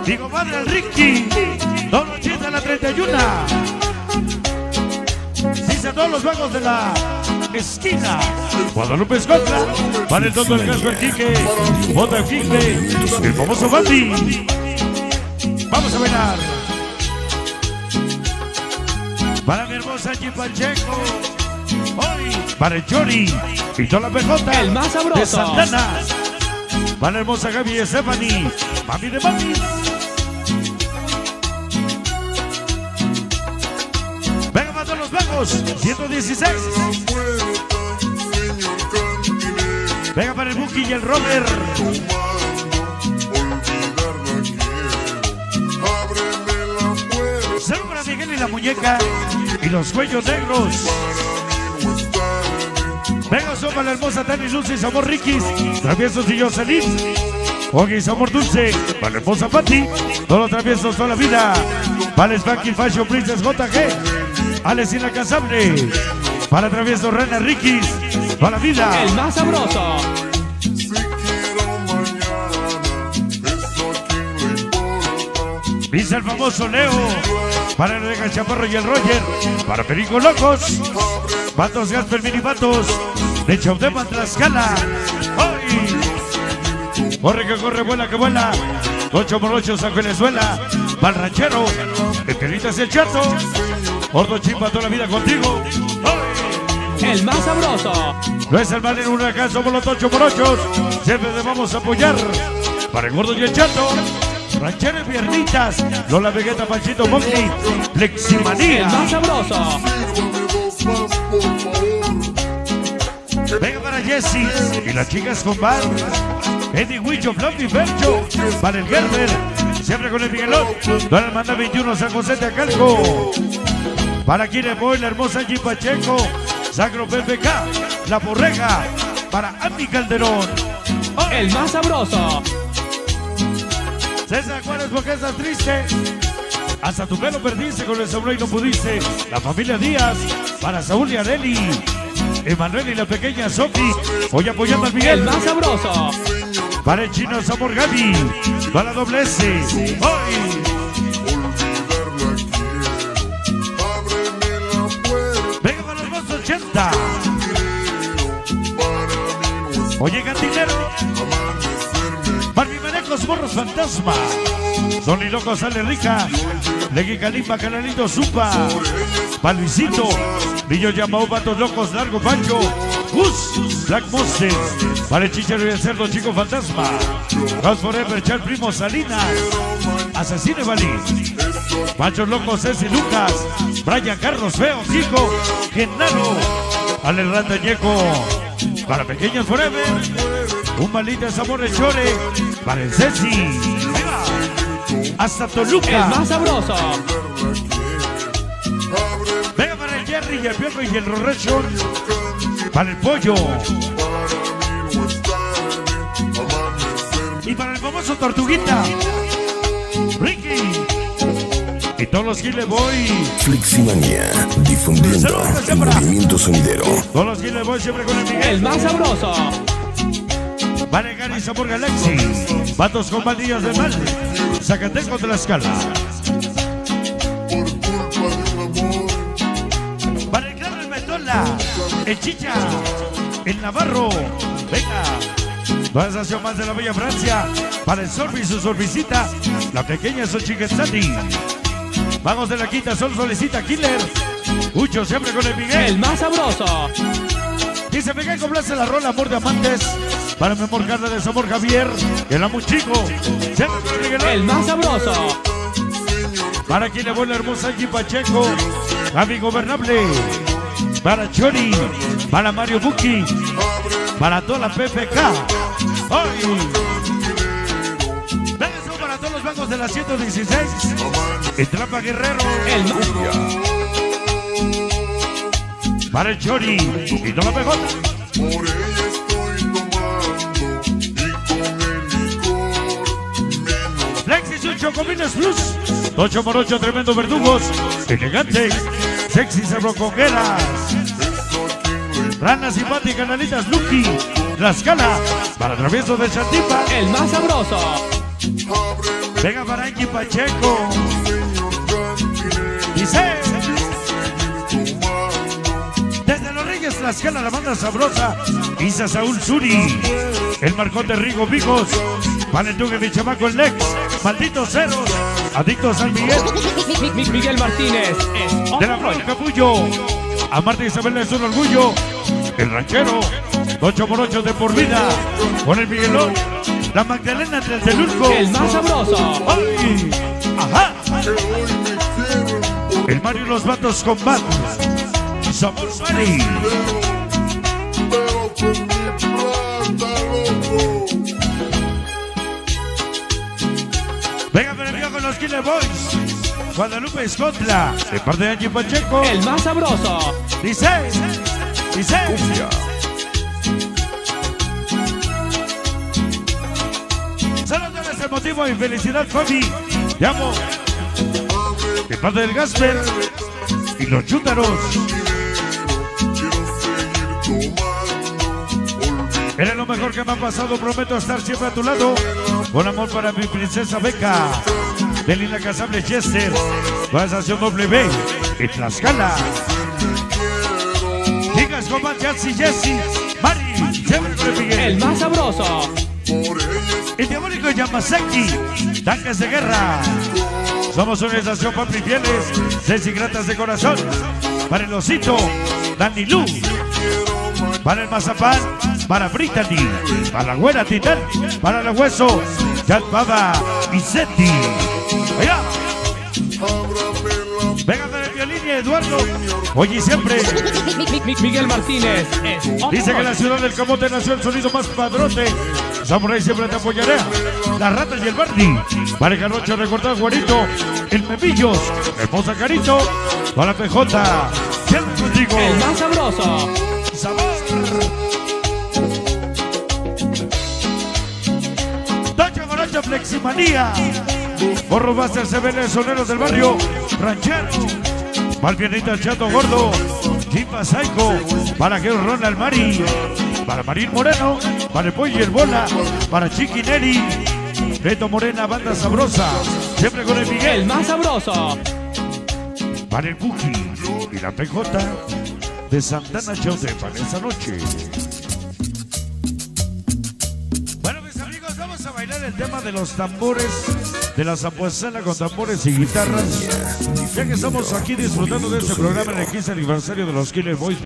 Mi compadre el Ricky, Don 80 en la 31. Dice a todos los vagos de la esquina. Guadalupe Escotra, para el tonto del casco el Quique, Bota el Quique, el famoso Bambi. Vamos a bailar. Para mi hermosa Angie Pacheco, hoy para el Johnny y toda la PJ, el más sabroso de Santana. Para la hermosa Gaby y Stephanie, mami de mami. Venga, para todos los vagos, 116. Venga para el Buki y el Robert. Salud para Miguel y la muñeca y los cuellos negros. Venga, son para la hermosa Tani Lucy, Amor Riquis, Traviesos y Jocelyn. Ogi, Amor Dulce, para la hermosa Patti, todos los traviesos toda la vida. Para el Spanky Fashion Princess JG, Alex Inalcanzable, para traviesos Rana Riquis, toda la vida. El más sabroso. Dice el famoso Leo, para el Regan Chaparro y el Roger, para Perico Locos, Patos Gasper Mini Patos, de Chautepan Tlaxcala. ¡Ay! Corre que corre, vuela que vuela, 8x8 San Venezuela, para el Ranchero, el Peritas y el Chato, Gordo Chimba toda la vida contigo. ¡Ay! El más sabroso. No es el mal en huracán, somos los 8x8, siempre te vamos a apoyar, para el Gordo y el Chato. Ranchero y Piernitas, Lola Vegeta, Panchito Monkey, Fleximanía. El más sabroso. Venga para Jessie y las chicas con Bar, Eddie Huicho, Fluffy Fercho, para el Gerber, siempre con el Miguelón, Don Manda 21, San José de Acalco. Para quienes voy, la hermosa Angie Pacheco, Sacro PPK, La Borrega, para Andy Calderón. ¡Oh! El más sabroso. César Juárez, porque estás triste. Hasta tu pelo perdiste con el sombrero y no pudiste. La familia Díaz, para Saúl y Areli, Emanuel y la pequeña Sofi, hoy apoyando al Miguel. El más sabroso. Para el chino Sabor Gaby, para la doble S. Hoy. Venga para los más 80. Oye, cantinero. Barbimanecos, Morros Fantasma, Son y Locos, Sale Rica, Legui Calimba, Canalito Zupa, Paluisito, Niño Llamao, Vatos Locos, Largo Pancho, Gus, Black Monster, para el Chicharo y el Cerdo, Chico Fantasma, Ross Forever, Char Primo, Salinas, Asesine Valí, Panchos Locos, Ceci Lucas, Brian Carlos Feo, Chico, Genaro, Ale Ratañeco, para Pequeños Forever, un maldito sabor de chore, para el Ceci, hasta Toluca. El más sabroso. Venga para el Jerry y el Piojo y el Rorrecho, para el Pollo. Y para el famoso Tortuguita, Ricky. Y todos los Giles Boy. Fleximanía, difundiendo el movimiento sonidero. Todos los Giles Boy siempre con el Miguel. El más sabroso. Para el Gary Sabor Galaxy, Vatos con Bandillas de Mal, Zacatecos de la Escala. Para el Clan del Metola, el Chicha, el Navarro, venga. Toda estación más de la Bella Francia, para el Sorbi y su sorbicita, la pequeña Xochiquetzali. Vamos de la quinta, Sol Solecita Killer, Ucho siempre con el Miguel. El más sabroso. Dice Miguel, complace la rola Amor de Amantes, para mi amor Carla de Sabor Javier, el amo chico, siempre con Miguel. El más sabroso. Para quien le voy la hermosa Angie Pacheco, Gaby Gobernable, para Chori, para Mario Buki, para toda la PPK. ¡Ay! Beso para todos los bancos de la 116, el Trapa Guerrero, El más. para el Chori y toda la PJ. Por ella estoy tomando y con el licor menos. Lexis y un Chocomines Plus, 8x8 tremendos verdugos, elegantes, sexy cerrocongueras, ranas simpáticas, canalitas Lucky, Tlaxcala, para traviesos de Chatipa. El más sabroso. Venga para Angie Pacheco. Dice. Desde Los Reyes, Tlaxcala, la banda sabrosa. Isa Saúl Suri. El marcón de Rigo Vigos. Valentugue, mi chamaco, el Lex. Malditos ceros. Adictos al Miguel. Miguel Martínez es De la Flor Capullo. A Marta Isabel es un orgullo. El ranchero. 8x8 de por vida. Con el Miguelón. La Magdalena del Telulco. el más sabroso. ¡Ay! ¡Ajá! El Mario y los Vatos con Bat. Somos Mari. Pero con mi plata, loco. Venga, premio con los Killer Boys. Guadalupe Escotla. De parte de Angie Pacheco. El más sabroso. Dice. Dice. Saludos ese motivo y felicidad, Fabi. Te amo. De parte del Gasper. Y los Chúntaros. Eres lo mejor que me ha pasado. Prometo estar siempre a tu lado. Con amor para mi princesa Beca. De Lina Casable Chester. Organización W. Y Tlaxcala. Digas como Jazzy Jessy. Mari. Siempre con el Miguel. El más sabroso. El diabólico Yamasaki. Tanques de guerra. Somos una estación papi fieles. Ceci gratas de corazón. Para el Osito. Dani Lu. Para el Mazapán. Para Brittany. Para la Güera Titán. Para el Hueso. Chat Baba. Y Seti. Allá. Venga para el violín y Eduardo. Hoy y siempre. Miguel Martínez es Dice que en la ciudad del Camote nació el sonido más padrote. Samurai siempre te apoyaré. Las ratas y el Barney. Para el Garrocho recortado Juanito. El Memillos. Hermosa Carito. Para la PJ. Siempre contigo. el más sabroso. Sabor. Doña Morocha Fleximanía. Borro Buster CBL, soneros del barrio. Ranchero. Malpianita el Chato Gordo. Chimpa Saico. Para que Ronald Mari. Para Marín Moreno. Para el Pollo y el Bola. Para Chiqui Neri. Beto Morena, banda sabrosa. Siempre con el Miguel. El más sabroso. Para el Buki y la PJ de Santana Chote para esa noche. Bueno, mis amigos, vamos a bailar el tema de los tambores, de la zapuesana con tambores y guitarras. Ya que estamos aquí disfrutando de este programa en el 15 aniversario de los Killer Boys.